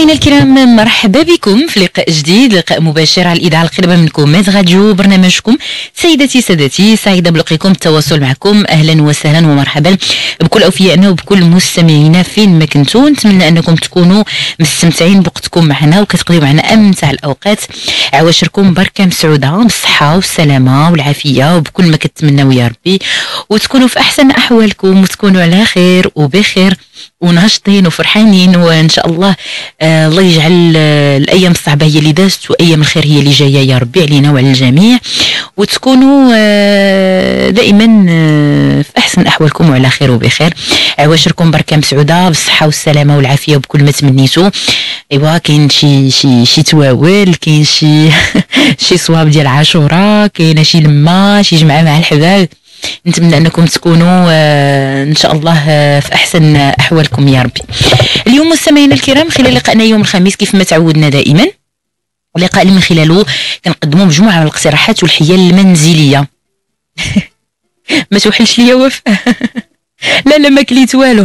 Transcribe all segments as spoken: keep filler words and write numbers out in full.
مستمعينا الكرام، مرحبا بكم في لقاء جديد، لقاء مباشر على الإذاعة القريبة منكم ميد راديو، برنامجكم سيدتي سادتي. سعيدة بلقيكم، التواصل معكم، أهلا وسهلا ومرحبا بكل أوفيائنا وبكل مستمعينا فين ما كنتوا. نتمنى أنكم تكونوا مستمتعين بوقتكم معنا وكتقضيو معنا أمتع الأوقات. عواشركم بركة مسعودة بالصحة والسلامة والعافية وبكل ما كتمناو يا ربي، وتكونوا في أحسن أحوالكم وتكونوا على خير وبخير وناشطين وفرحانين، وان شاء الله آه الله يجعل آه الايام الصعبه هي اللي دازت وايام الخير هي اللي جايه يا ربي علينا وعلى الجميع، وتكونوا آه دائما آه في احسن احوالكم وعلى خير وبخير. عواشركم بركه مسعوده بالصحه والسلامه والعافيه وبكل ما تمنيتوا. ايوا كاين شي شي شي تواول، كاين شي شي صواب ديال عاشوراء، كاينه شي لمه، شي جمعه مع الحباب. نتمنى انكم تكونوا آه ان شاء الله آه في احسن احوالكم يا ربي. اليوم مستمعينا الكرام، خلال لقائنا يوم الخميس كيف ما تعودنا دائما، اللقاء اللي من خلاله كنقدموا مجموعه من الاقتراحات والحيل المنزليه. ما توحلش ليا وفاء. لا لا ما كليت والو.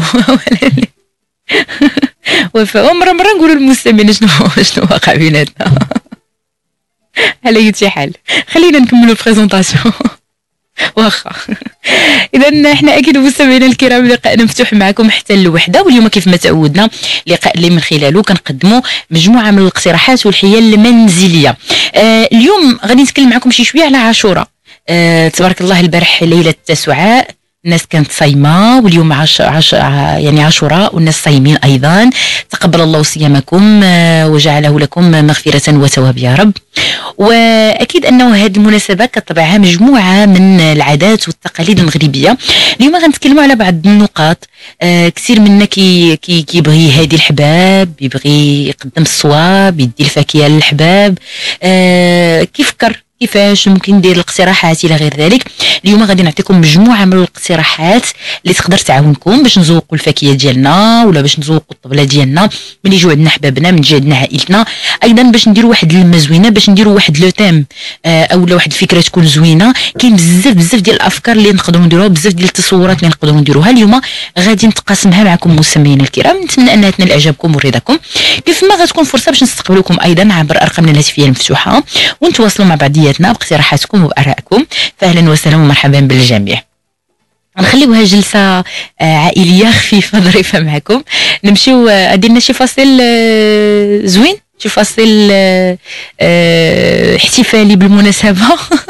وفاء ومره مره نقولوا للمستمعين شنو شنو واقع بيناتنا. على اي حال خلينا نكملوا البريزونطاسيون. واخا. اذا احنا اكيد مستمعينا الكرام لقاءنا مفتوح معكم حتى الوحده، واليوم كيف ما تعودنا لقاء اللي من خلاله كنقدموا مجموعه من الاقتراحات والحيل المنزليه. آه اليوم غادي نتكلم معكم شي شويه على عاشوراء. آه تبارك الله البارح ليله التسعاء الناس كانت صايمه، واليوم عش... عش... يعني عاشوراء والناس صايمين ايضا. تقبل الله صيامكم وجعله لكم مغفره وثواب يا رب. واكيد انه هذه المناسبه كطبعها مجموعه من العادات والتقاليد المغربيه. اليوم غنتكلموا على بعض النقاط. آه كثير منا كي كي كيبغي يهادي الحباب، يبغي يقدم الصواب، يدي الفاكهه للحباب، آه كيفكر كيفاش ممكن ندير الاقتراحات الى غير ذلك. اليوم غادي نعطيكم مجموعه من الاقتراحات اللي تقدر تعاونكم باش نزوقوا الفاكهه ديالنا ولا باش نزوقوا الطبله ديالنا من يجوا عندنا حبابنا، من يجي عندنا عائلتنا، ايضا باش نديروا واحد اللمه زوينه، باش نديروا واحد لو تيم آه اولا واحد الفكره تكون زوينه. كاين بزاف بزاف ديال الافكار اللي نقدروا نديروها، بزاف ديال التصورات اللي نقدروا نديروها. اليوم غادي نتقاسمها معكم مستمعينا الكرام. نتمنى انها تنال اعجابكم ورضاكم. كيف ما غتكون فرصه باش نستقبلكم ايضا عبر ارقامنا الهاتفيه المفتوحه ونتواصلوا مع بعضياتنا باقتراحاتكم وبارائكم. فاهلا وسهلا ومرحبا بالجميع. نخليوها جلسه عائليه خفيفه ظريفه معكم. نمشيو غادي لنا شي فاصل زوين، شي فاصل احتفالي بالمناسبه.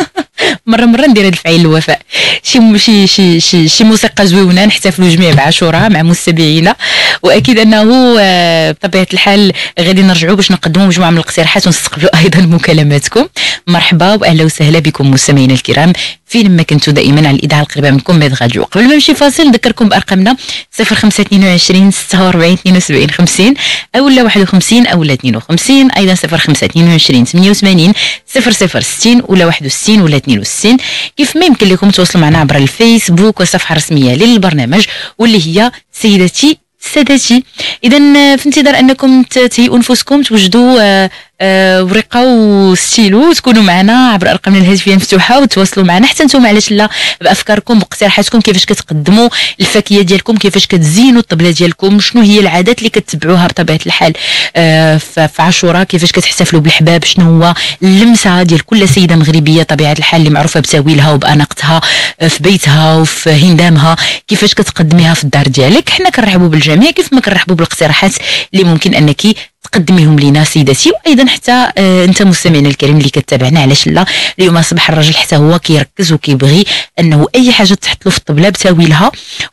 مره مره ندير هذا الفعيل الوفاء، شي شي شي شي, شي موسيقى زويونه نحتفلوا جميع بعاشوراء مع مستمعينا. واكيد انه بطبيعه الحال غادي نرجعوا باش نقدموا مجموعه من الاقتراحات ونستقبلوا ايضا مكالماتكم. مرحبا واهلا وسهلا بكم مستمعينا الكرام فين ما كنتوا دائما على الاذاعه القريبه منكم ميد راديو. قبل ما نمشي فاصل نذكركم بارقامنا صفر خمسة اثنين وعشرين ستة وأربعين اثنين وسبعين خمسين او لا واحد وخمسين او لا اثنين وخمسين، ايضا صفر خمسة اثنين وعشرين ثمانية وثمانين صفر صفر ستين ولا واحد وستين ولا اثنين وستين. كيف ما يمكن لكم تواصلوا معنا عبر الفيسبوك والصفحه الرسميه للبرنامج واللي هي سيدتي سادتي. اذا في انتظار انكم تهيئوا انفسكم، توجدوا آه آه ورقه وستيلو وتكونوا معنا عبر ارقامنا الهاتفيه المفتوحه وتواصلوا معنا حتى نتوما علاش لا بافكاركم باقتراحاتكم، كيفاش كتقدموا الفاكهه ديالكم، كيفاش كتزينوا الطبله ديالكم، شنو هي العادات اللي كتبعوها بطبيعه الحال آه في عاشوراء، كيفاش كتحتفلوا بالحباب، شنو هو اللمسه ديال كل سيده مغربيه طبيعه الحال اللي معروفه بتاويلها وباناقتها في بيتها وفي هندامها، كيفاش كتقدميها في الدار ديالك. حنا كنرحبوا بالجميع كيف ما كنرحبوا بالاقتراحات اللي ممكن انك تقدميهم لينا سيدتي. وايضا حتى آه انت مستمعنا الكريم اللي كتابعنا علاش لا. اليوم اصبح الراجل حتى هو كيركز وكيبغي انه اي حاجه تحط له في الطبله بتاويلها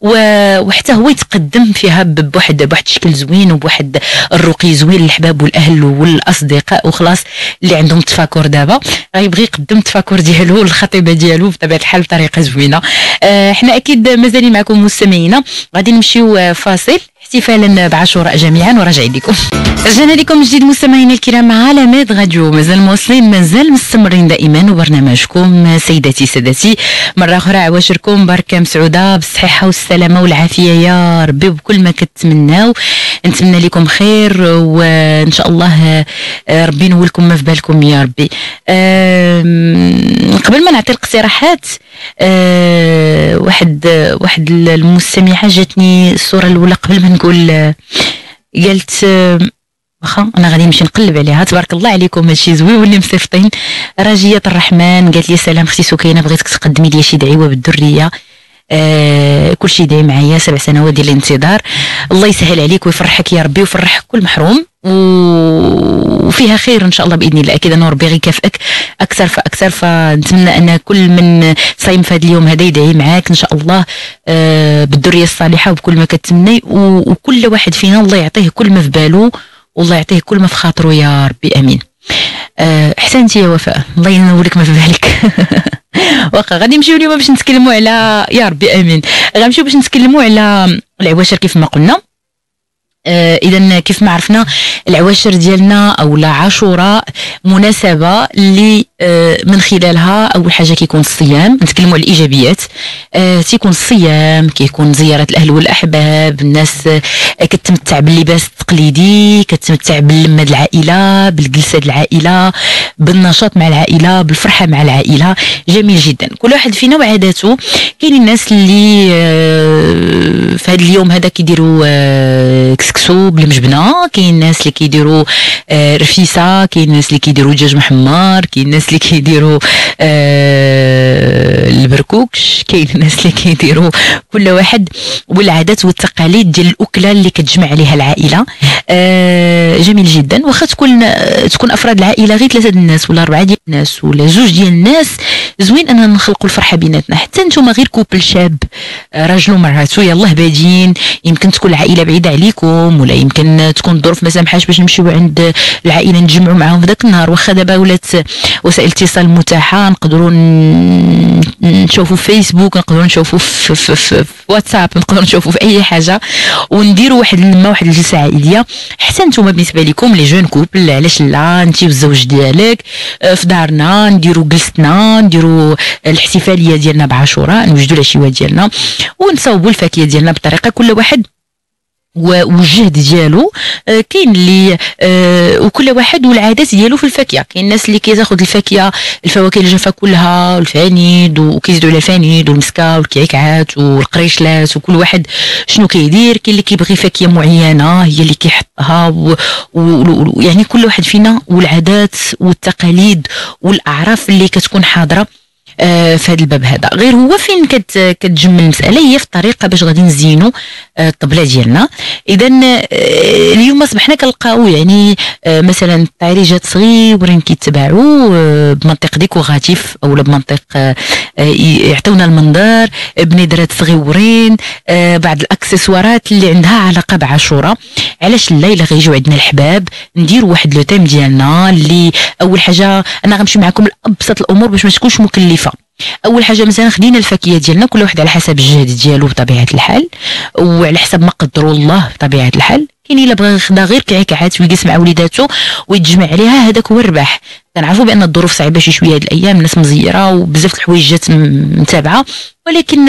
وحتى هو يتقدم فيها بواحد بواحد الشكل زوين وبواحد الرقي زوين للحباب والاهل والاصدقاء وخلاص اللي عندهم تفاكر دابا غيبغي يقدم التفاكر ديالو للخطيبه ديالو بطبيعه الحال بطريقه زوينه. آه احنا اكيد مازالين معكم مستمعينا، غادي نمشيو فاصل احتفالا بعاشوراء جميعا وراجعين لكم. رجعنا لكم جديد مستمعينا الكرام على ميد راديو، مازال مواصلين مازال مستمرين دائما وبرنامجكم سيدتي سادتي. مره اخرى عواشركم بركه مسعوده بالصحه والسلامه والعافيه يا ربي وبكل ما كتمناو. نتمنى لكم خير وان شاء الله ربي ينولكم ما في بالكم يا ربي. قبل ما نعطي الاقتراحات أه واحد واحد المستمعه جاتني الصوره الاولى قبل ما نقول، قالت واخا انا غادي نمشي نقلب عليها. تبارك الله عليكم هادشي زوين اللي مصيفطين. رجيه الرحمن قالت لي سلام اختي سكينه، بغيتك تقدمي لي شي دعوه بالذريه، آه كل شيء دايم معايا، سبع سنوات ديال الانتظار، الله يسهل عليك ويفرحك يا ربي ويفرح كل محروم، وفيها خير ان شاء الله باذن الله. اكيد انه ربي غيكافئك اكثر فاكثر. فنتمنى ان كل من صايم في هذا اليوم هذا يدعي معاك ان شاء الله آه بالذريه الصالحه وبكل ما كتمني، وكل واحد فينا الله يعطيه كل ما في باله والله يعطيه كل ما في خاطره يا ربي امين. أه احسنتي يا وفاء، الله ينور لك ما في بالك. واخا غادي نمشيو اليوم باش نتكلموا على يا ربي امين، غنمشيو باش نتكلموا على العواشر كيف ما قلنا. آه اذا كيف ما عرفنا العواشر ديالنا او لا عاشوراء مناسبه اللي آه من خلالها اول حاجه كيكون الصيام. نتكلموا على الايجابيات. آه تيكون الصيام، كيكون زياره الاهل والاحباب، الناس آه كتمتع باللباس التقليدي، كتمتع باللمه العائله، بالجلسه العائله، بالنشاط مع العائله، بالفرحه مع العائله. جميل جدا. كل واحد فينا وعاداته. كاين الناس اللي آه في هذا اليوم هذا كيديروا آه كسكسو بالمجبنه، كاين الناس اللي كيديروا آه رفيسه، كاين الناس اللي كيديروا دجاج محمر، كاين الناس اللي كيديروا آه البركوكش، كاين الناس اللي كيديروا كل واحد والعادات والتقاليد ديال الاكله اللي كتجمع عليها العائله. آه جميل جدا. واخا تكون تكون افراد العائله غير ثلاثه ديال الناس ولا اربعه ديال الناس ولا زوج ديال الناس، زوين اننا نخلقوا الفرحه بيناتنا. حتى نتوما غير كوبل شاب راجل ومراتو يلاه بادين، يمكن تكون العائله بعيده عليكم ولا يمكن تكون الظروف ما سامحاش باش نمشيو عند العائله نتجمعوا معاهم في ذاك النهار. واخا دابا ولات وسائل الاتصال متاحه، نقدروا نشوفوا في فيسبوك، نقدروا نشوفوا في, في, في, في واتساب، نقدروا نشوفوا في اي حاجه ونديروا واحد اللمه واحد الجلسه عائليه. حتى نتوما بالنسبه لكم لي جون كوبل، علاش لا انت والزوج ديالك في دارنا نديروا جلستنا، نديروا الاحتفاليه ديالنا بعاشوراء، نوجدوا العشيوات ديالنا ونصاوبوا الفاكهه ديالنا بطريقه كل واحد والجهد ديالو. آه كاين اللي آه وكل واحد والعادات ديالو في الفاكهه. كاين الناس اللي كياخذ الفاكهه الفواكه الجافه كلها والفانيد وكيزيدوا على الفانيد والمسكه والكعكعات والقريشلات، وكل واحد شنو كيدير. كاين اللي كيبغي فاكهه معينه هي اللي كيحطها، ويعني كل واحد فينا والعادات والتقاليد والاعراف اللي كتكون حاضره آه في هذا الباب هذا. غير هو فين كت كتجمل المساله هي في الطريقه باش غادي نزينوا آه الطبله ديالنا. اذا آه اليوم اصبحنا كنلقاو يعني آه مثلا الطعريجات صغيورين كيتباعوا آه بمنطق ديكوراتيف اولا بمنطق آه يعطيونا المنظر، بنيدرات صغيورين، آه بعض الاكسسوارات اللي عندها علاقه بعاشوراء. علاش لا الا غيجيو عندنا الحباب نديروا واحد لو تيم ديالنا اللي اول حاجه انا غنمشي معكم لابسط الامور باش ما تكونش مكلفه. اول حاجه مثلا خدينا الفاكهه ديالنا كل واحد على حسب الجهد ديالو بطبيعه الحال وعلى حسب ما قدروا الله بطبيعه الحال. كاين الا بغى ياخذها غير كعكعات ويجلس مع وليداتو ويتجمع عليها، هذاك هو الرباح. كنعرفوا بان الظروف صعيبه شي شويه هاد الايام، الناس مزيره وبزاف الحوايج جات متابعه، ولكن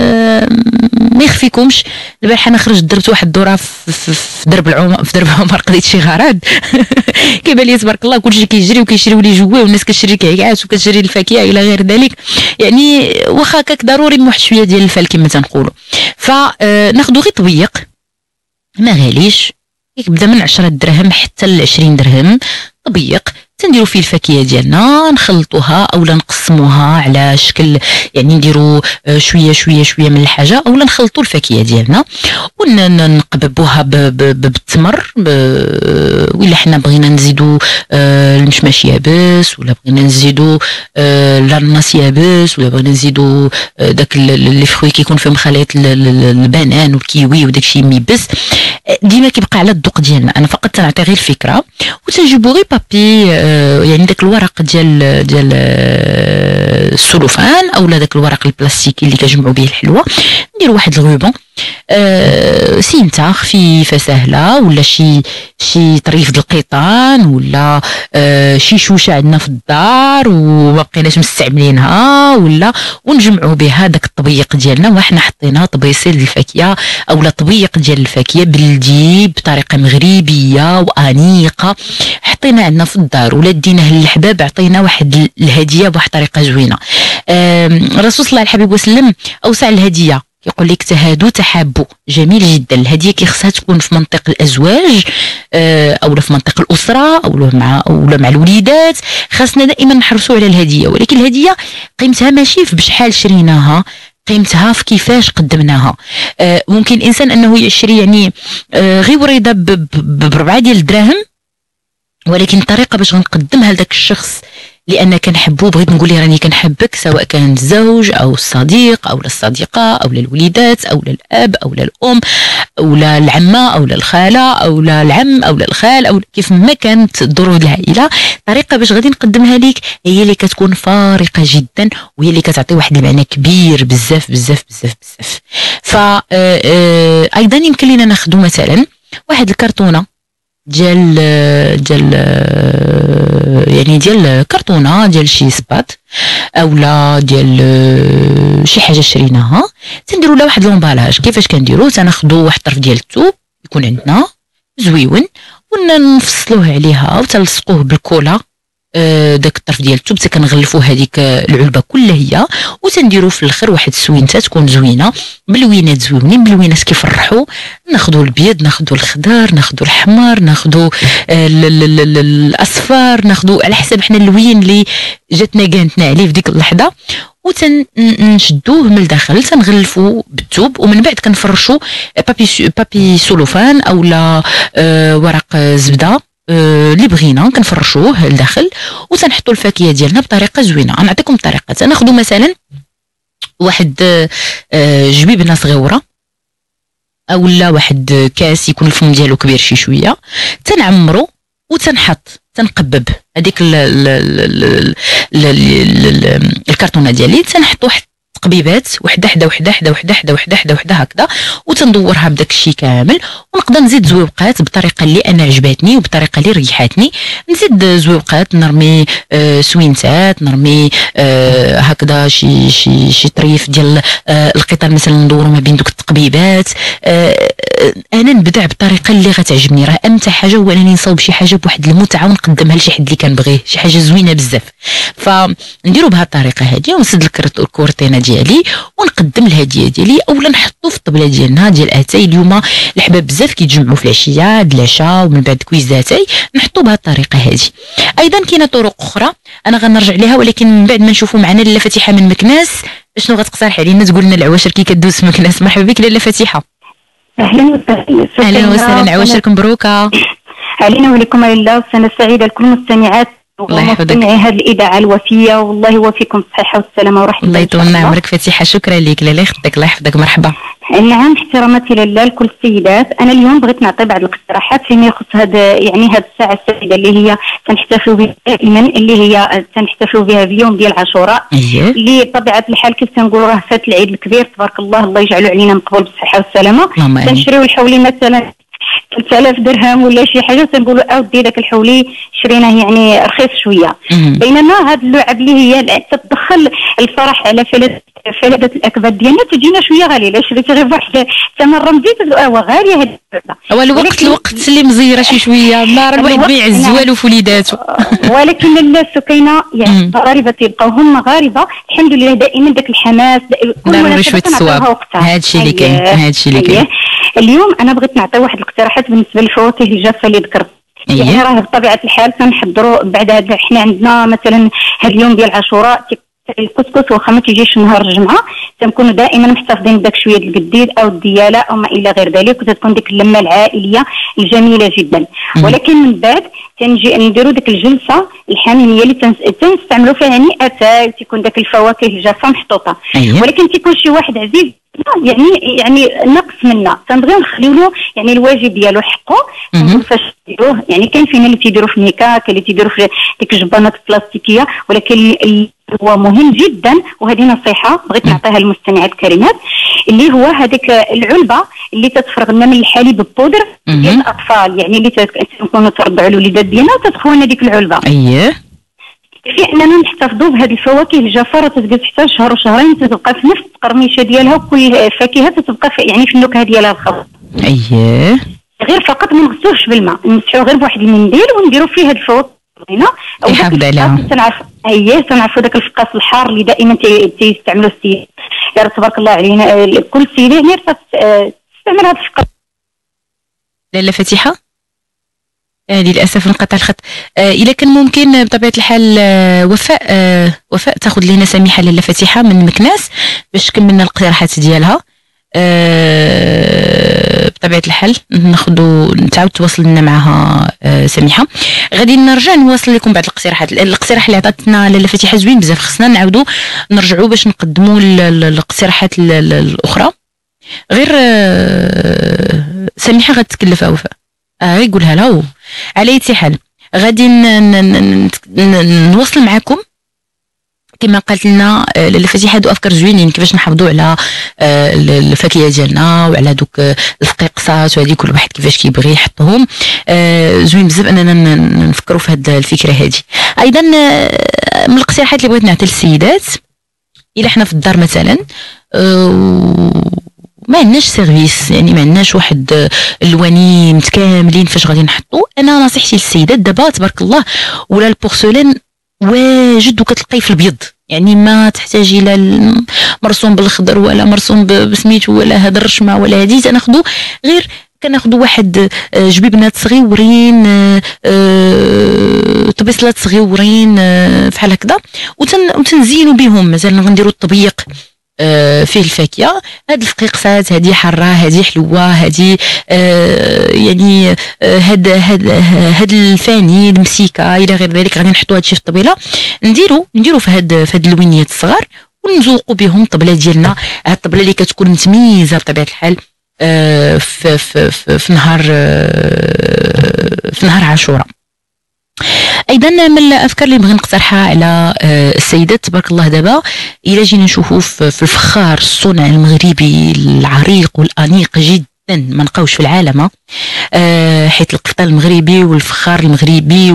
ما يخفيكمش البارحه انا خرجت درت واحد الدوره في, في, في درب العمر في درب عمر قضيت شي غرض كيبان لي تبارك الله كلشي كيجري وكيشريو لي جواه والناس كتشري كعكات وكتشري الفاكهه الى غير ذلك. يعني واخا هكاك ضروري واحد شويه ديال الفال كما تنقولوا. فناخذوا غير طبيق ما غاليش، يبدا من عشرة دراهم حتى ل عشرين درهم طبيق، تنديروا فيه الفاكهه ديالنا نخلطوها اولا نقسموها على شكل يعني نديروا شويه شويه شويه من الحاجه اولا نخلطوا الفاكهه ديالنا ونقببوها بالتمر، ولا حنا بغينا نزيدوا المشماش يابس ولا بغينا نزيدوا الاناناس يابس ولا بغينا نزيدوا داك لي فروي كيكون فيهم خليط البنان والكيوي وداكشي ميبس. ديما كيبقى على الذوق ديالنا. انا فقط تنعطي غير الفكره وتنجيبوا غير بابي يعني داك الورق ديال ديال السلوفان اولا داك الورق البلاستيكي اللي كنجمعوا به الحلوى، نديروا واحد الغوبون أه سينتا خفيفه سهله ولا شي شي طريف د القيطان ولا أه شي شوشه عندنا في الدار وما بقيناش مستعملينها ولا ونجمعوا بها داك الطبيق ديالنا وحنا حطينا طبيصيل الفاكهه اولا طبيق ديال الفاكهه بلدي بطريقه مغربيه وانيقه حطينا عندنا في الدار ولا ديناه للحباب عطينا واحد الهديه بواحد الطريقه زوينه. أه الرسول صلى الله عليه وسلم اوسع الهديه يقول لك تهادوا تحابوا، جميل جدا. الهديه كي خصها تكون في منطق الازواج آه او في منطق الاسره او مع او مع الوليدات، خاصنا دائما نحرصوا على الهديه، ولكن الهديه قيمتها ماشي في بشحال شريناها، قيمتها في كيفاش قدمناها. آه ممكن الانسان انه يشري يعني آه غير وريده بربعه ديال الدراهم، ولكن الطريقه باش غنقدمها لذاك الشخص لان كنحبو، بغيت نقول ليه راني كنحبك، سواء كان الزوج او الصديق او الصديقه او الوليدات او الاب او الام او العمه او الخاله او العم او الخال او كيف ما كانت ظروف العائله، الطريقه باش غادي نقدمها ليك هي اللي كتكون فارقه جدا، وهي اللي كتعطي واحد المعنى كبير بزاف بزاف بزاف بزاف. ف ايضا يمكن لنا ناخذ مثلا واحد الكرتونه ديال ديال يعني ديال كرتونه ديال شي سبات اولا ديال شي حاجه شريناها، تنديروا لها واحد لومبالاج. كيفاش كنديروا؟ تناخذوا واحد الطرف ديال الثوب يكون عندنا زويون ونفصلوه عليها وتلصقوه بالكولا، داك الطرف ديال الثوب كنغلفوا هذيك العلبه كلها هي، وتنديروا في الاخر واحد السوينته تكون زوينه باللوينات زوينين، باللوينات كيفرحوا. ناخذوا الابيض، ناخذوا الخضر، ناخذوا الحمر، ناخذوا الاصفر، ناخذوا على حسب حنا اللوين اللي جاتنا كانتنا عليه في ديك اللحظه، وتنشدوه من الداخل، تنغلفوه بالثوب، ومن بعد كنفرشوا بابي بابي سولوفان اولا أه ورق زبده اللي أه بغينا كنفرشوه لداخل، وتنحطوا الفاكهه ديالنا بطريقه زوينه. غنعطيكم الطريقه. تناخذوا مثلا واحد أه جبيبنا صغيره اولا واحد كاس يكون الفم ديالو كبير شي شويه، تنعمرو وتنحط تنقبب هذيك الكرتونه ديالي، تنحطوا واحد تقبيبات وحده حدا وحده حدا وحده حدا وحده حدا وحده هكذا، وتندورها بداك الشيء كامل. ونقدر نزيد زويبقات بالطريقه اللي انا عجباتني وبالطريقه اللي ريحاتني، نزيد زويبقات، نرمي آه سوينتات، نرمي آه هكذا شي شي شي طريف ديال آه القطن مثلا ندورو ما بين دوك التقبيبات. آه انا نبدع بالطريقه اللي غتعجبني. راه امتع حاجه هو انني نصاوب شي حاجه بواحد المتعه ونقدمها لشي حد اللي كنبغيه، شي حاجه زوينه بزاف. فنديروا بهذه الطريقه هذه، ونسد الكورتينه ديالي ونقدم الهديه ديالي، اولا نحطو في الطبله ديالنا ديال اتاي. اليوم الحباب بزاف كيتجمعوا في العشيه د العشاء ومن بعد كويز اتاي، نحطو بهذه الطريقه هذه. ايضا كاينه طرق اخرى انا غنرجع ليها، ولكن من بعد ما نشوفوا معنا لاله فاتحه من مكناس، شنو غتقترح علينا تقول لنا العواشر كي كدوز في مكناس. مرحبا بك لاله فاتحه. اهلا وسهلا. اهلا وسهلا، عواشركم مبروكه علينا ولكم لله، وسنه سعيده لكل المستمعات ومستمعي هذه الاذاعه الوفيه، والله يوفيكم الصحه والسلامه ورحمه الله. الله يطول عمرك فاتحه، شكرا لك. لا لا يخدك، الله يحفظك. مرحبا. نعم، احتراماتي لله لكل السيدات. انا اليوم بغيت نعطي بعض الاقتراحات فيما يخص هذا يعني هذه الساعه السعيده اللي هي تنحتفلوا بها دائما، اللي هي تنحتفلوا بها بيوم ديال عاشوراء، أيه. اللي بطبيعه الحال كيف تنقولوا راه فات العيد الكبير تبارك الله، الله يجعله علينا مقبول بالصحه والسلامه. تنشريو الحولي مثلا ثلاثة آلاف درهم ولا شي حاجه، تنقولوا اودي داك الحولي شريناه يعني رخيص شويه. بينما هاد اللعب اللي هي تدخل الفرح على فلذة فلذة الاكباد ديالنا تجينا شويه غاليه. الا شريتي غير واحد ثمن رمزي اه غاليه هاد اللعبه. هو الوقت الوقت اللي مزيره شي شويه، ما راه الواحد ما يعز والو في وليداتو. ولكن السكينه يعني المغاربه تيبقاو هم مغاربه الحمد لله، دائما داك الحماس كل مناسبه الصواب. هادشي اللي كاين، هادشي اللي كاين. اليوم انا بغيت نعطي واحد الاقتراحات بالنسبه للفواكه الجافه اللي ذكرت. أيه. يعني راه بطبيعه الحال تنحضروا بعد هذا، حنا عندنا مثلا هذا اليوم ديال عاشوراء الكسكس واخا ما تيجيش نهار الجمعه، تنكونوا دائما محتفظين بداك شويه ديال القديد او الدياله او ما الى غير ذلك، وتتكون ديك اللمه العائليه الجميله جدا. م. ولكن من بعد تنجي نديروا ديك الجلسه الحميميه اللي تنستعملوا فيها يعني اتاي، تيكون داك الفواكه الجافه محطوطه. أيه. ولكن تيكون شي واحد عزيز يعني يعني نقص منا، تنبغيو نخليو له يعني الواجب ديالو حقه. فاش يديروه يعني كاين فينا اللي تيديروا في ميكا، كاين اللي تيديروا في ديك الجبانات البلاستيكيه، ولكن هو مهم جدا، وهذه نصيحه بغيت نعطيها للمستمعات الكريمات، اللي هو هذيك العلبه اللي تتفرغ لنا من الحليب البودر ديال الاطفال، يعني اللي تنكونوا ترضعوا الوليدات ديالنا وتدخلوا لنا ديك العلبه. اييه، في اننا نحتفظوا بهذه الفواكه الجافه، تتجلس حتى شهر وشهرين، تتبقى في نفس القرميشه ديالها، وكل فاكهه تتبقى في يعني في النكهه ديالها الخاصه. اييه، غير فقط ما نغسلوش بالماء، نمسحوه غير بواحد المنديل ونديروا فيه هاد الفواكه هنا. يحافظ عليها. تنعرف اييه تنعرفوا داك الفقاس الحار اللي دائما تيستعملوا السيد يا تبارك الله علينا كل سيده يعني تستعمل هذا الفقر. لاله فاتحه آه للاسف انقطع الخط. آه اذا كان ممكن بطبيعه الحال آه وفاء آه وفاء تاخذ لنا سميحه لاله فاتحه من مكناس باش تكملنا الاقتراحات ديالها. أه بطبيعه الحال ناخذوا نتعاود تواصل لنا معها أه سميحه. غادي نرجع نواصل لكم بعض الاقتراحات. الاقتراح اللي عطاتنا لاله فاتحه زوين بزاف، خصنا نعاودوا نرجعوا باش نقدموا الاقتراحات الاخرى. غير أه سميحه غتكلف وفاء اه يقولها لها. على اي حال غادي نواصل معكم كما قالت لنا لاله فاتحه هادو افكار زوينين كيفاش نحافظوا على الفاكهه ديالنا وعلى دوك الفقيقصات وهذه كل واحد كيفاش كيبغي يحطهم. زوين بزاف اننا نفكروا في هذه الفكره هذه. ايضا من الاقتراحات اللي بغيت نعطي للسيدات، الا حنا في الدار مثلا ما عندناش سيرفيس، يعني ما عندناش واحد الواني متكاملين فاش غادي نحطوا، انا نصيحتي للسيدات دابا تبارك الله ولا البورسلين واجد وكتلقاي في البيض، يعني ما تحتاجي لا مرسوم بالخضر ولا مرسوم بسميتو ولا هذا الرشمه ولا هذه. تناخذوا غير كناخذوا واحد جبيبنات صغيورين طبيصلات صغيورين بحال هكذا وتنزينوا بهم. مثلا غنديروا الطبيق فيه الفاكهه، هاد الفقيقسات هذه حاره هذه حلوه هذه يعني هاد هاد هاد الفاني المسيكه الى غير ذلك. غادي نحطوا هادشي في الطبيله نديروا نديروا في هاد في هاد اللوينيات الصغار ونزوقوا بهم الطبله ديالنا. هاد الطبله اللي كتكون متميزه بطبيعه الحال في في في, في نهار في نهار عاشوراء. ايضا من الافكار اللي بغي نقترحها على السيدات تبارك الله، دابا الا جينا نشوفوا في الفخار الصنع المغربي العريق والانيق جدا ما نلقاوش في العالم، حيث القفطان المغربي والفخار المغربي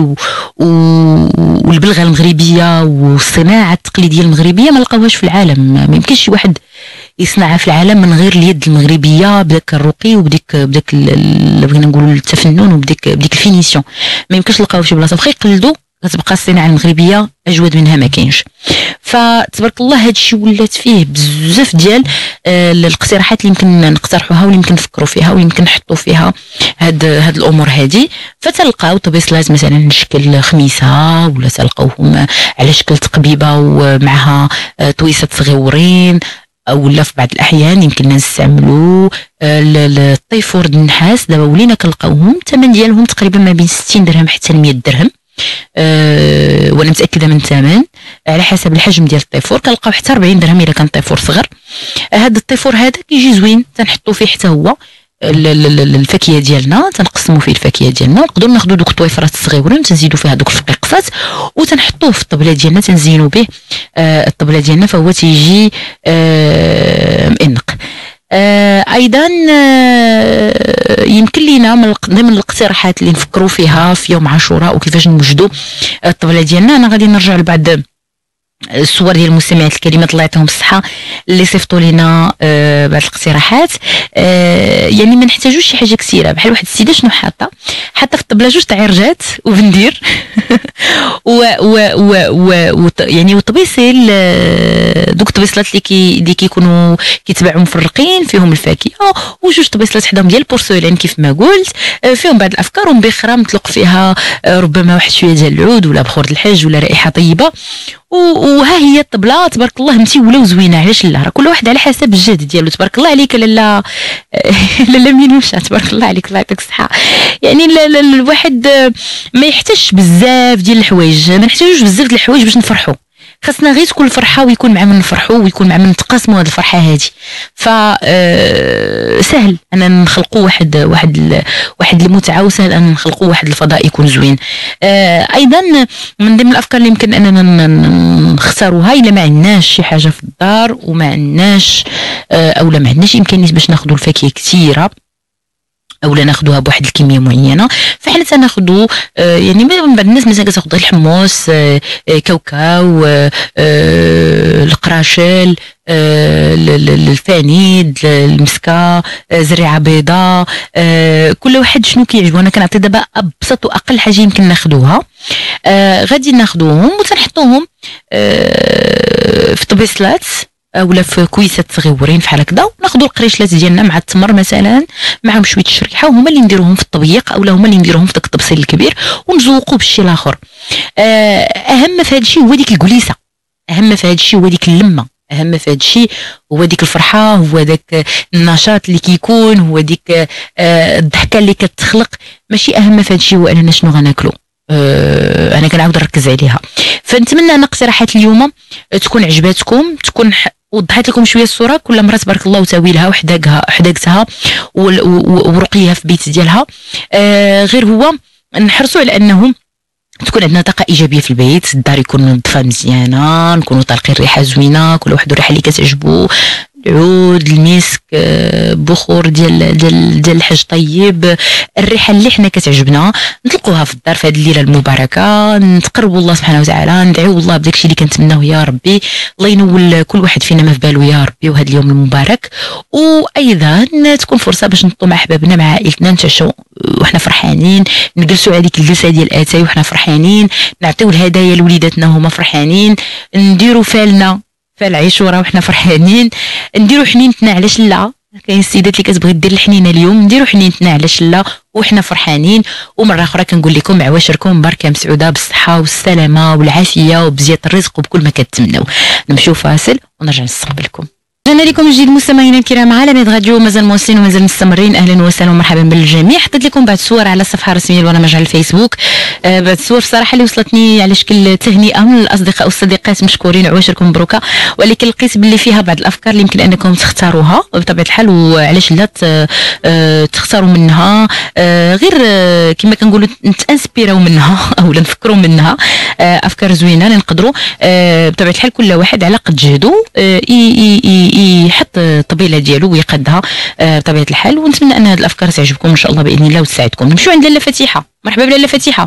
والبلغه المغربيه والصناعه التقليديه المغربيه ما نلقاوهاش في العالم. ما يمكنش شي واحد يصنعها في العالم من غير اليد المغربيه بداك الرقي وبديك بداك اللي بغينا نقولوا التفنن وبديك بديك الفينيسيون. ما يمكنش نلقاوها في شي بلاصه، واخا يقلدوا كتبقى الصناعه المغربيه اجود منها ما كاينش. فتبارك الله هادشي ولات فيه بزاف ديال آه الاقتراحات اللي يمكن نقترحوها واللي يمكن نفكروا فيها ويمكن نحطوا فيها هاد هاد الامور هادي. فتلقاو طبيصلات مثلا شكل خميسه ولا تلقاوهم على شكل تقبيبه ومعها آه طويسات صغيورين، ولا في بعض الاحيان يمكن نستعملوا الطيفور النحاس. دابا ولينا كنلقاوهم الثمن ديالهم تقريبا ما بين ستين درهم حتى مية درهم، أه وانا متاكده من الثمن على حسب الحجم ديال الطيفور. كنلقاو حتى أربعين درهم الا كان طيفور صغر. هذا الطيفور هذا كيجي زوين، تنحطوا فيه حتى هو الفاكهه ديالنا، تنقسموا فيه الفاكهه ديالنا ونقدروا ناخذوا دوك الطويفرات الصغيورين تنزيدوا فيها دوك الفقيقسات وتنحطوه في الطبله ديالنا تنزينوا به آه الطبله ديالنا فهو تيجي آه مئنق. آه ايضا آه يمكن لينا من ضمن الاقتراحات اللي نفكروا فيها في يوم عاشوراء وكيفاش نوجدوا الطبله ديالنا. انا غادي نرجع لبعض الصور ديال المستمعات الكريمات الله يعطيهم الصحه اللي صيفطوا لنا آه بعض الاقتراحات. آه يعني ما نحتاجوش شي حاجه كثيره، بحال واحد السيده شنو حاطه حاطه في الطبله جوج تاع عرجات وبندير و و و, و, و يعني وطبيصيل دوك الطبيصلات اللي كي اللي كيكونوا كيتباعوا مفرقين فيهم الفاكهه، وجوج طبيصلات حداهم ديال البورسولين كيف ما قلت آه فيهم بعض الافكار ومبخره مطلق فيها آه ربما واحد شويه ديال العود ولا بخور الحج ولا رائحه طيبه. وها هي الطبله تبارك الله متيوله وزوينه. علاش لا؟ راه كل واحد على حسب الجهد ديالو. تبارك الله عليك لاله لاله مينوشه تبارك الله عليك الله يعطيك الصحه. يعني الواحد ما يحتاجش بزاف ديال الحوايج، ما نحتاجوش بزاف ديال الحوايج باش نفرحوا. خاصنا غير تكون الفرحه ويكون مع من نفرحوا ويكون مع من نتقاسموا هذه الفرحه هذه. ف سهل انا نخلقوا واحد واحد واحد المتعه، وسهل ان نخلقوا واحد الفضاء يكون زوين. ايضا من ضمن الافكار اللي يمكن اننا نختاروها الا ما عندناش شي حاجه في الدار وما عندناش اولا ما عندناش امكانيه باش ناخذوا الفاكهه كثيره اولا ناخذوها بواحد الكميه معينه، فحنا تناخذوا آه يعني من بعض الناس مثلا كتاخذ الحمص آه كاوكاو آه القراشل آه الفانيد المسكه آه زريعه بيضاء آه كل واحد شنو كيعجبو. انا كنعطي دابا ابسط واقل حاجه يمكن ناخذوها. آه غادي ناخذوهم وتنحطوهم آه في طبيصلات اولا في كويسات صغيورين بحال هكذا، وناخذوا القريشلات ديالنا مع التمر مثلا معهم شويه الشريحه، وهما اللي نديروهم في الطبيق اولا هما اللي نديروهم في داك الطبسيل الكبير ونزوقوا بالشي الاخر. اهم في هذا الشيء هو ديك الكليسه، اهم في هذا الشيء هو ديك اللمه، اهم في هذا الشيء هو ديك الفرحه، هو داك النشاط اللي كيكون، هو ديك الضحكه اللي كتخلق. ماشي اهم في هذا الشيء هو اننا شنو غناكلوا. أه انا كنعاود نركز عليها. فنتمنى ان اقتراحات اليوم تكون عجباتكم، تكون وضحت لكم شويه الصوره. كل مرة تبارك الله وتاويلها وحداقها حداقتها ورقيها في بيت ديالها. أه غير هو نحرصوا على انه تكون عندنا طاقه ايجابيه في البيت، الدار يكون منظفه مزيانه، نكونوا طالقين ريحه زوينه، كل واحد الريحه اللي كتعجبو، العود، المسك، بخور ديال ديال ديال الحاج طيب، الريحه اللي حنا كتعجبنا نطلقوها في الدار في هذه الليله المباركه، نتقربوا الله سبحانه وتعالى، ندعيو الله بداك الشيء اللي كنتمناوه يا ربي، الله ينول كل واحد فينا ما في بالو يا ربي وهذا اليوم المبارك. وايضا تكون فرصه باش نطلعوا مع احبابنا مع عائلتنا نتعشوا وحنا فرحانين، نجلسوا على ديك الجلسه ديال اتاي وحنا فرحانين، نعطيو الهدايا لوليداتنا هما فرحانين، نديروا فالنا فال عاشوره وحنا فرحانين، نديروا حنينتنا على شله. كاين السيدات اللي كتبغي دير الحنينه اليوم، نديروا حنينتنا على شله وحنا فرحانين. ومره اخرى كنقول لكم عواشركم مباركه مسعوده بالصحه والسلامه والعافيه وبزياده الرزق وبكل ما كتمنوا. نمشيو فاصل ونرجع نستقبلكم. رجعنا لكم جديد مستمعينا الكرام على ميد راديو، مازال مواصلين ومازال مستمرين. اهلا وسهلا ومرحبا بالجميع. حطيت لكم بعض الصور على الصفحه الرسميه للبرنامج على الفيسبوك، آه بعض الصور صراحه اللي وصلتني على شكل تهنئه من الاصدقاء والصديقات، مشكورين وعواشركم مبروكه، ولكن لقيت باللي فيها بعض الافكار اللي يمكن انكم تختاروها بطبيعه الحال، وعلاش لا آه تختاروا منها، آه غير آه كما كنقولوا نتانسبيراو منها او نفكروا منها، آه افكار زوينه اللي نقدروا آه بطبيعه الحال كل واحد على قد جهده آه يحط الطبيله ديالو ويقدها آه بطبيعه الحال. ونتمنى ان هذه الافكار تعجبكم ان شاء الله باذن الله وتساعدكم. نمشيو عند لاله فتيحه. مرحبا بلاله فتيحه.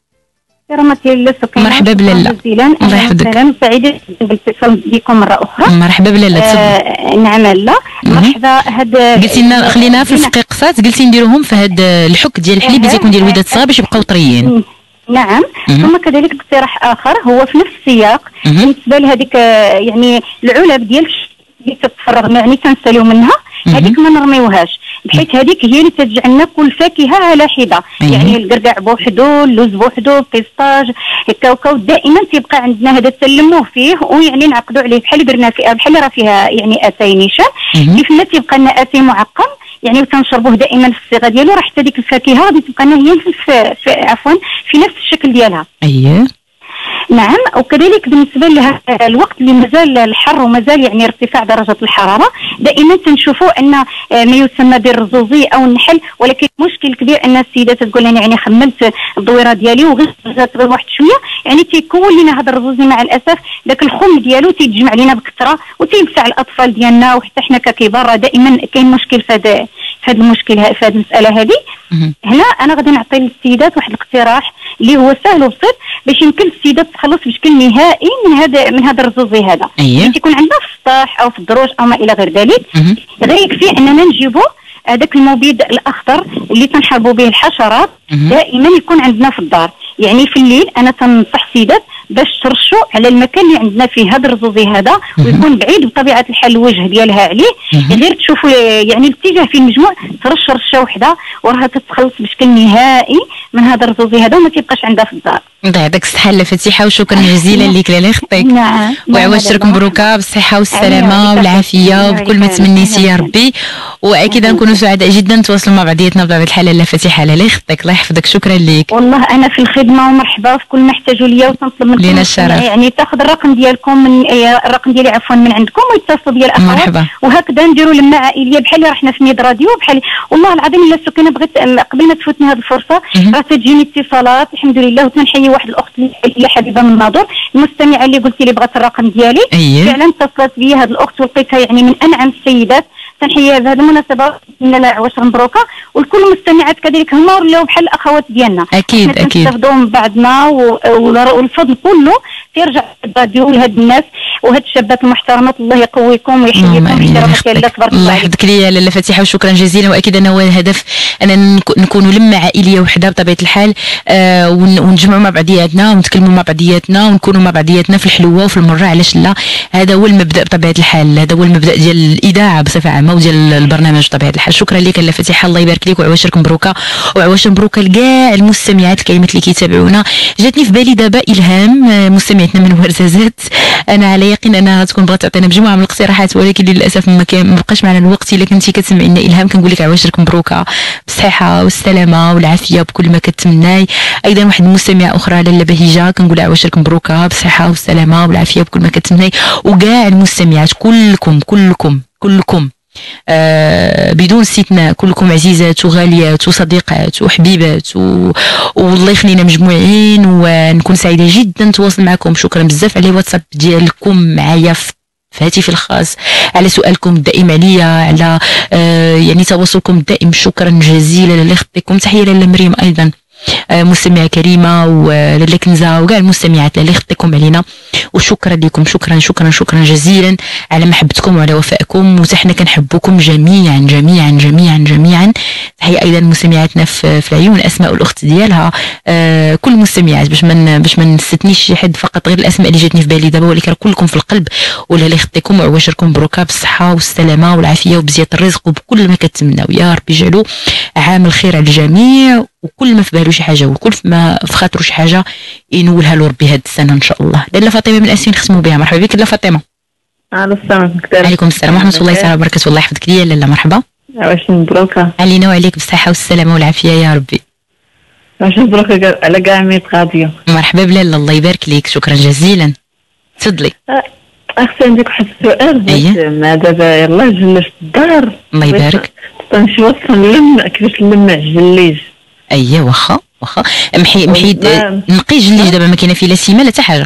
كرامتي لاله سكينه. مرحبا بلاله. الله يحفظك. سعيده بالاتصال بكم مره اخرى. مرحبا بلاله. آه نعم لاله. مرحبا. هاد قلتي لنا خلينا في الفقيقصات، قلتي نديروهم في هذا الحك ديال الحليب اللي تيكون ديال الوليدات الصغار باش يبقاو طريين. نعم. ثم كذلك اقتراح اخر هو في نفس السياق بالنسبه لهذيك يعني العلب ديال اللي تتفرغ يعني تنساليو منها، هذيك ما نرميوهاش، بحيث هذيك هي اللي تجعلنا كل فاكهه على حده. يعني القرقاع بوحدو، اللوز بوحدو، البيستاج، الكاوكاو دائما تيبقى عندنا هذا تلموه فيه، ويعني نعقدوا عليه بحال درنا فيها بحال راه فيها يعني اتاي نيشان، كيف ما تيبقى لنا اتاي معقم يعني وتنشربوه دائما في الصيغه ديالو، راه حتى ديك الفاكهه غادي تبقى لنا هي في, في عفوا في نفس الشكل ديالها. اييه نعم. وكذلك بالنسبه لهذا الوقت اللي مازال الحر ومازال يعني ارتفاع درجه الحراره، دائما تنشوفوا ان ما يسمى بالرزوزي او النحل، ولكن مشكل كبير ان السيدات تقول لنا يعني خملت الدويره ديالي وغير غير واحد شويه يعني تيكون لنا هذا الرزوزي مع الاسف داك الخم ديالو تيتجمع لنا بكثره وتينفع الاطفال ديالنا وحتى حنا ككبار. دائما كاين مشكل في هذا في هذا المشكل في هذه المساله هذه. هنا انا غادي نعطي للسيدات واحد الاقتراح اللي هو سهل وبسيط باش يمكن السيدات تخلص بشكل نهائي من هذا من هذا الرزوزي هذا. أيه. تيكون عندنا في السطح او في الدروج او ما الى غير ذلك. غير يكفي اننا نجيبوا هذاك المبيد الاخضر اللي تنحاربوا به الحشرات. مم. دائما يكون عندنا في الدار. يعني في الليل انا تنصح السيدات باش ترشوا على المكان اللي عندنا فيه هذا الرزوزي هذا، ويكون بعيد بطبيعه الحال الوجه ديالها عليه. غير تشوفوا يعني الاتجاه في المجموع ترش رشه وحده وراها تتخلص بشكل نهائي من هذا الرزوزي هذا وما تيبقاش عندها في الدار. الله يعطيك الصحه لاله فتيحه وشكرا جزيلا لك لاله يخطيك. نعم. وعواشرك مبروكه بالصحه والسلامه والعافيه وبكل ما تمنيتي يا ربي، واكيد نكونوا سعداء جدا نتواصلوا مع بعضياتنا بطبيعه الحال. لاله فتيحه لاله يخطيك الله يحفظك. شكرا لك. والله انا في الخدمه ومرحبا في كل ما احتاجوا ليا، وتنطلب منكم لينا الشرف يعني تاخذ الرقم ديالكم من الرقم ديالي عفوا من عندكم ويتصلوا بيا الاخوات. مرحبا. وهكذا نديروا لمه عائليه بحال اللي رحنا في ميد راديو بحال. والله العظيم الا سكينه بغيت قبل ما تفوتني هذه الفرصه راه تجيني اتصالات الحمد لله، وتنحيي واحد الاخت اللي حبيبه من الناظور المستمعه اللي قلتي لي بغات الرقم ديالي. أيه. فعلا اتصلت بي هذه الاخت ولقيتها يعني من انعم السيدات. تنحييها بهذه المناسبه من لا عواشر مبروكه، والكل المستمعات كذلك هما ولاو بحال الاخوات ديالنا. اكيد اكيد نستافدوا من بعضنا، والفضل كله تيرجع للراديو لهاد الناس. وهاد الشابات المحترمات الله يقويكم ويحييكم احترامك يا لاله تبارك الله. الله يحفظك ليا لاله فاتحه وشكرا جزيلا. واكيد انه هو الهدف ان نكونوا لمه عائليه وحده بطبيعه الحال، آه ونجمعوا مع بعضياتنا ونتكلموا مع بعضياتنا ونكونوا مع بعضياتنا في الحلوه وفي المره، علاش لا. هذا هو المبدا بطبيعه الحال، هذا هو المبدا ديال الاذاعه بصفه عامه وديال البرنامج بطبيعه الحال. شكرا لك لاله فاتحه، الله يبارك لك وعواشرك مبروكه وعواش مبروكه لكاع المستمعات الكريمات اللي كيتابعونا. جاتني في بالي دابا الهام مستمعتنا من ورزازات، انا على يقين انها تكون بغات تعطينا مجموعه من الاقتراحات ولكن للاسف ما بقاش معنا الوقت. الا كنتي كتسمعينا الهام كنقول لك عواشرك مبروكه بالصحه والسلامه والعافيه بكل ما كتمناي. ايضا واحد المستمعه اخرى لاله بهيجه كنقول عواشرك مبروكه بالصحه والسلامه والعافيه بكل ما كتمناي. وكاع المستمعات كلكم كلكم كلكم آه بدون استثناء كلكم عزيزات وغاليات وصديقات وحبيبات و... والله يخلينا مجموعين ونكون سعيده جدا نتواصل معكم. شكرا بزاف على الواتساب ديالكم معايا في هاتفي الخاص، على سؤالكم الدائم عليا، على آه يعني تواصلكم الدائم. شكرا جزيلا لاله يخطيكم. تحيه لاله مريم ايضا آه مستمعه كريمه، ولاله كنزه وكاع المستمعات لاله يخطيكم علينا. وشكرا لكم، شكرا شكرا شكرا جزيلا على محبتكم وعلى وفائكم، وحنا كنحبكم جميعا جميعا جميعا جميعا. تحيه ايضا مستمعاتنا في, في العيون اسماء والاخت ديالها، آه كل المستمعات باش من باش ما نستثنيش شي حد، فقط غير الاسماء اللي جاتني في بالي دابا، ولكن كلكم في القلب. ولا الله يخطيكم وعواشركم مبروكه بالصحه والسلامه والعافيه وبزياده الرزق وبكل ما كتمناو. يا ربي يجعلوا عام الخير على الجميع، وكل ما في بالو شي حاجه وكل ما في خاطرو شي حاجه ينولها له ربي هاد السنه ان شاء الله. لاله فاطمه من اسفين نختموا بها. مرحبا بك لاله فاطمه. الو السلام عليكم السلام ورحمه الله تعالى وبركاته. الله يحفظك ليا لاله. مرحبا. واش مبروكه علينا وعليك بالصحه والسلامه والعافيه يا ربي. واش مبروكه على كاع ميت راديو. مرحبا بلاله، الله يبارك لك، شكرا جزيلا. تفضلي. اختي عندك واحد السؤال. أيه؟ ما دابا يلاه جلست الدار. الله يبارك. نشوف نلم كيفاش نلمع الجليج. اييه واخا واخا محي محي نقي الجليج. دابا ما كاينه فيه لا سيمه لا حتى حاجه.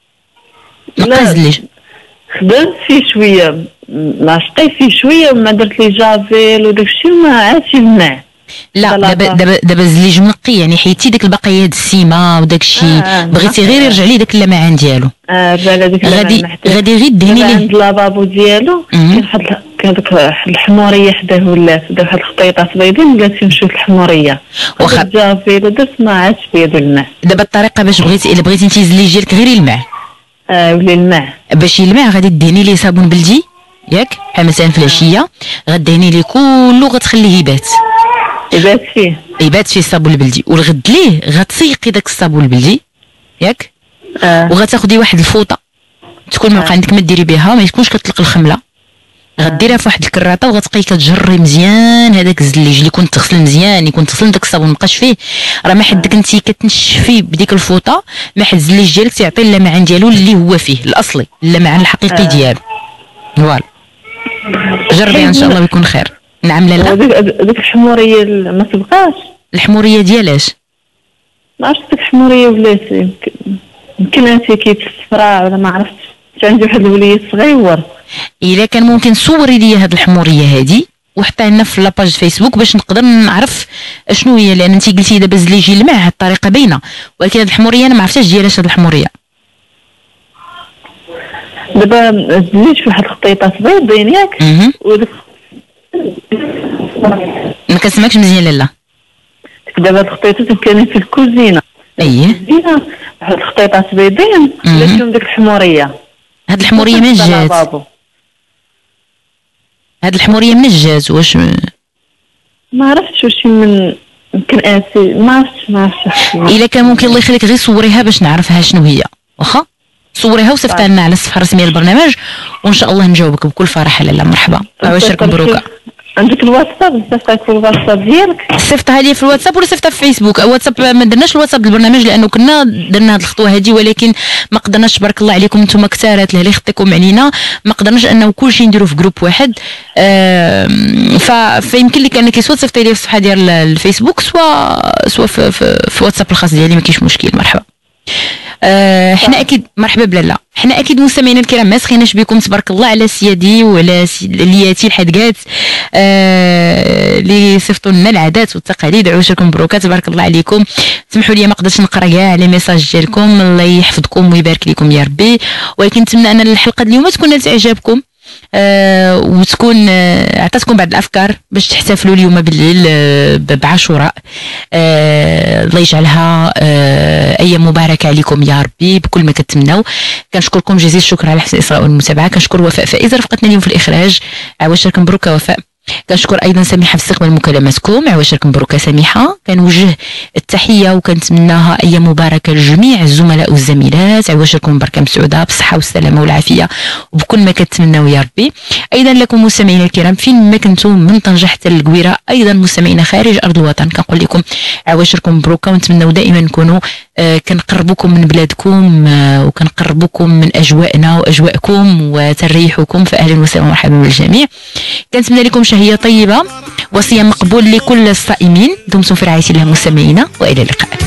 نقي الجليج. خدمت فيه شويه، ما شقيت فيه شويه وما درت لي جافيل وداك الشيء وما عادش يلمع. لا دابا دابا دابا الزليج منقي، يعني حيدتي ديك البقايات السيمه وداك الشيء. آه بغيتي غير يرجع لي داك اللمعان ديالو. اه رجع لي داك اللمعان. غادي غادي غير دهني ليه عند لابابو ديالو. كاين واحد هذاك الحموريه حداه ولات داك واحد الخطيطات بيضين ولات نشوف الحموريه. واخا جافيل ودرت ما عادش بيض الماء. دابا الطريقه باش بغيتي الا بغيتي انت الزليج ديالك غير يلمع. اه ولا الماء. باش يلمع غادي دهني ليه صابون بلدي ياك، بحال مثلا في العشيه غدهني ليه كله، غتخليه يبات. يبات فيه يبات فيه الصابون البلدي، والغد ليه غتسيقي داك الصابون البلدي ياك. آه. وغتاخدي واحد الفوطه تكون ما بقى عندك ما ديري بها، ما يكونش كتطلق الخمله. غديرها في واحد الكراطه وغتبقاي كتجري مزيان هذاك الزليج اللي كنت تغسل مزيان، يكون تغسل داك الصابون مابقاش فيه، راه ما حدك انت كتنشفيه بديك الفوطه، ما حد الزليج ديالك تيعطي اللمعان ديالو اللي هو فيه الاصلي، اللمعان الحقيقي ديالو. فوالا جربيها ان شاء الله ويكون خير. نعم لاله. ديك الحموريه ما تبقاش. الحموريه ديالاش؟ ما عرفتش ديك الحموريه ولات يمكن انت كيت الصفراء ولا ما عرفتش. عندي واحد الوليد صغيور. الا كان ممكن صوري لي هاد الحموريه هادي وحطيها لنا في لاباج فيسبوك باش نقدر نعرف شنو هي، لان انت قلتي دابا الزليج يلمع هاد الطريقه باينه، ولكن هاد الحموريه انا ما عرفتش ديالاش هاد الحموريه. دابا الزليج في واحد الخطيطات بيضين ياك. وداك ما كنسمعكش مزيان لاله. دابا هاد الخطيطات كاينين في الكوزينه. اييه. الكوزينه واحد الخطيطات بيضين ولا فيهم ديك الحموريه. هاد الحموريه من جات؟ هاد الحموريه من جات؟ واش ما عرفتش واش من يمكن اسي ما عرفتش ما عرفتش. الا كان ممكن الله يخليك غير صوريها باش نعرفها شنو هي، واخا صوريها وصيفطها لنا على الصفحه الرسميه للبرنامج وان شاء الله نجاوبك بكل فرح. لاله مرحبا وعواشرك مبروكه. عندك الواتساب؟ صيفطها في الواتساب ديالك؟ صيفطها لي في الواتساب ولا صيفطها في فيسبوك؟ الواتساب ما درناش الواتساب البرنامج لانه كنا درنا هذه الخطوه هذه، ولكن ما قدرناش تبارك الله عليكم نتوما كثارات اللي يخطيكم علينا، ما قدرناش انه كلشي نديرو في جروب واحد. آه فيمكن لك انك سواء تصيفطي لي في الصفحه ديال الفيسبوك سواء سواء في, في, في الواتساب الخاص ديالي، ما كاينش مشكل. مرحبا. آه حنا اكيد مرحبا بلاله. حنا اكيد مستمعينا الكرام ما سخيناش بكم، تبارك الله على سيادي وعلى لياتي الحدقات اللي آه صيفطوا لنا العادات والتقاليد. عواشركم مبروكه، تبارك الله عليكم. سمحوا لي ما قدرتش نقرا كاع لي ميساج ديالكم، الله يحفظكم ويبارك لكم يا ربي. ولكن نتمنى ان الحلقه اليوم تكون نالت اعجابكم آه وتكون آه عطاتكم بعض الافكار باش تحتفلوا اليوم بالليل آه بعاشوراء. آه الله يجعلها آه ايام مباركه عليكم يا ربي بكل ما كتمناو. كنشكركم جزيل الشكر على حسن الاصغاء والمتابعه. كنشكر وفاء فائزه رفقتنا اليوم في الاخراج. عواشركم مبروك وفاء. كنشكر ايضا سميحه في استقبال مكالماتكم. عواشركم مبروكه سميحه. كنوجه التحيه وكنتمناها ايام مباركه لجميع الزملاء والزميلات. عواشركم بركه مسعوده بالصحه والسلامه والعافيه وبكل ما كتمناو يا ربي. ايضا لكم مستمعينا الكرام فين ما كنتم من طنجه حتى للقويره، ايضا مستمعينا خارج ارض الوطن، كنقول لكم عواشركم مبروكه ونتمناو دائما نكونوا آه كنقربوكم من بلادكم آه وكنقربوكم من اجواءنا واجواءكم وتريحكم. فاهلا وسهلا ومرحبا بالجميع. كنتمنى لكم شهيه طيبه وصيام مقبول لكل الصائمين. دمتم في رعايه الله مستمعينا والى اللقاء.